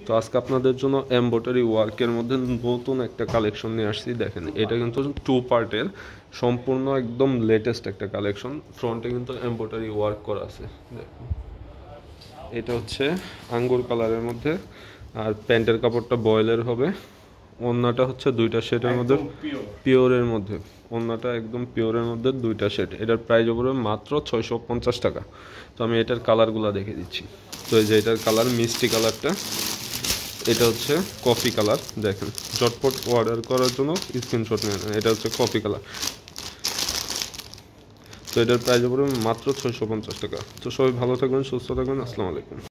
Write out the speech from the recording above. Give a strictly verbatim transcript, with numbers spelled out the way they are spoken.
তো আজকে আপনাদের জন্য এমব্রয়ডারি ওয়ার্কের মধ্যে নতুন একটা কালেকশন নিয়ে আসছি। দেখেন এটা কিন্তু টু পার্টের, সম্পূর্ণ একদম লেটেস্ট একটা কালেকশন। ফ্রন্টে কিন্তু এমব্রয়ডারি ওয়ার্ক করা আছে। দেখুন এটা হচ্ছে আঙ্গুর কালারের মধ্যে, আর প্যান্টের কাপড়টা বয়েলের হবে। ওড়নাটা হচ্ছে দুইটা শেডের মধ্যে, পিওরের মধ্যে। ওড়নাটা একদম পিওরের মধ্যে দুইটা শেড। এটার প্রাইস পড়বে মাত্র ছয়শো পঞ্চাশ টাকা। তো আমি এটার কালারগুলো দেখে দিচ্ছি। তো এই যে এটার কালার মিষ্টি কালারটা, এটা হচ্ছে কফি কালার। দেখেন ঝটপট অর্ডার করার জন্য স্ক্রিনশট নেন। এটা হচ্ছে কফি কালার। তো এটার প্রাইস পড়বে মাত্র ছয়শো পঞ্চাশ টাকা। তো সবাই ভালো থাকবেন, সুস্থ থাকবেন। আসসালামু আলাইকুম।